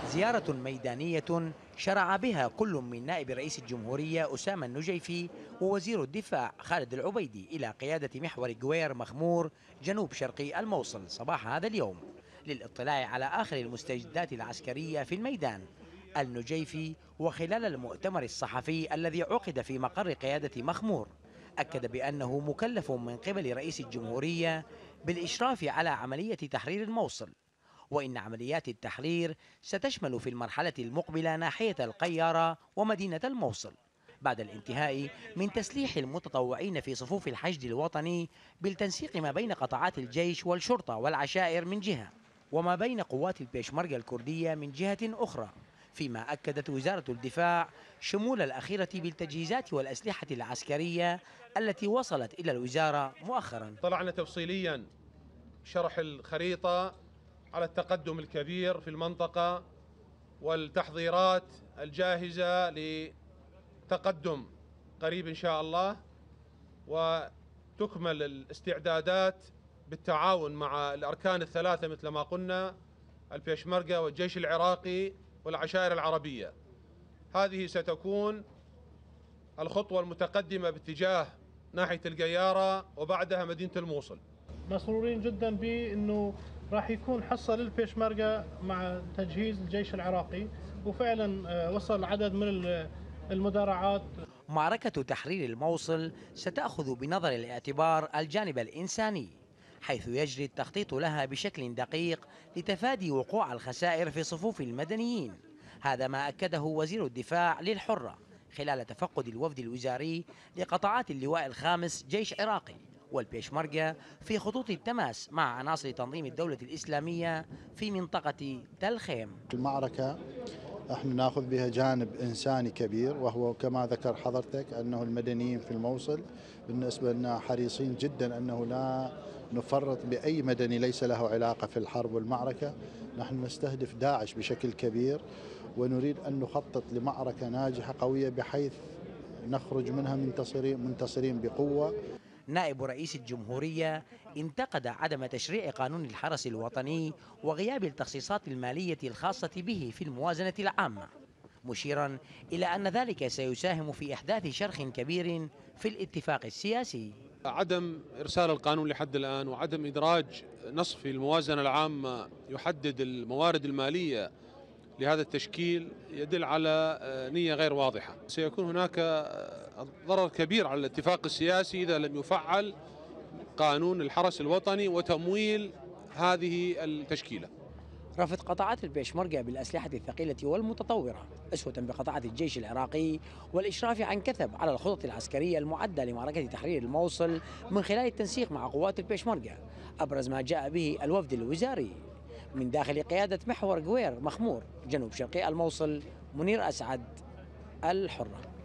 زيارة ميدانية شرع بها كل من نائب رئيس الجمهورية أسامة النجيفي ووزير الدفاع خالد العبيدي إلى قيادة محور جوير مخمور جنوب شرقي الموصل صباح هذا اليوم للاطلاع على آخر المستجدات العسكرية في الميدان. النجيفي وخلال المؤتمر الصحفي الذي عقد في مقر قيادة مخمور أكد بأنه مكلف من قبل رئيس الجمهورية بالإشراف على عملية تحرير الموصل، وإن عمليات التحرير ستشمل في المرحلة المقبلة ناحية القيارة ومدينة الموصل بعد الانتهاء من تسليح المتطوعين في صفوف الحشد الوطني بالتنسيق ما بين قطاعات الجيش والشرطة والعشائر من جهة وما بين قوات البيشمركة الكردية من جهة أخرى، فيما أكدت وزارة الدفاع شمول الأخيرة بالتجهيزات والأسلحة العسكرية التي وصلت إلى الوزارة مؤخرا. طلعنا تفصيليا شرح الخريطة على التقدم الكبير في المنطقة والتحضيرات الجاهزة لتقدم قريب إن شاء الله، وتكمل الاستعدادات بالتعاون مع الأركان الثلاثة مثل ما قلنا، البيشمركة والجيش العراقي والعشائر العربية. هذه ستكون الخطوة المتقدمة باتجاه ناحية القيارة وبعدها مدينة الموصل. مسرورين جدا بأنه راح يكون حصة للبيشمركة مع تجهيز الجيش العراقي، وفعلا وصل عدد من المدرعات. معركة تحرير الموصل ستأخذ بنظر الاعتبار الجانب الإنساني، حيث يجري التخطيط لها بشكل دقيق لتفادي وقوع الخسائر في صفوف المدنيين. هذا ما أكده وزير الدفاع للحرة خلال تفقد الوفد الوزاري لقطاعات اللواء الخامس جيش عراقي والبيشمركة في خطوط التماس مع عناصر تنظيم الدولة الإسلامية في منطقة تل خيم. المعركة احنا ناخذ بها جانب انساني كبير، وهو كما ذكر حضرتك انه المدنيين في الموصل بالنسبه لنا حريصين جدا انه لا نفرط باي مدني ليس له علاقه في الحرب والمعركه. نحن نستهدف داعش بشكل كبير، ونريد ان نخطط لمعركه ناجحه قويه بحيث نخرج منها منتصرين بقوه. نائب رئيس الجمهورية انتقد عدم تشريع قانون الحرس الوطني وغياب التخصيصات المالية الخاصة به في الموازنة العامة، مشيرا إلى أن ذلك سيساهم في إحداث شرخ كبير في الاتفاق السياسي. عدم إرسال القانون لحد الآن وعدم إدراج نص في الموازنة العامة يحدد الموارد المالية لهذا التشكيل يدل على نية غير واضحة. سيكون هناك ضرر كبير على الاتفاق السياسي إذا لم يفعل قانون الحرس الوطني وتمويل هذه التشكيلة. رفض قطاعات البيشمركة بالأسلحة الثقيلة والمتطورة أسوة بقطاعات الجيش العراقي والإشراف عن كثب على الخطط العسكرية المعدة لمعركة تحرير الموصل من خلال التنسيق مع قوات البيشمركة، أبرز ما جاء به الوفد الوزاري من داخل قيادة محور جوير مخمور جنوب شرقي الموصل. منير أسعد، الحرة.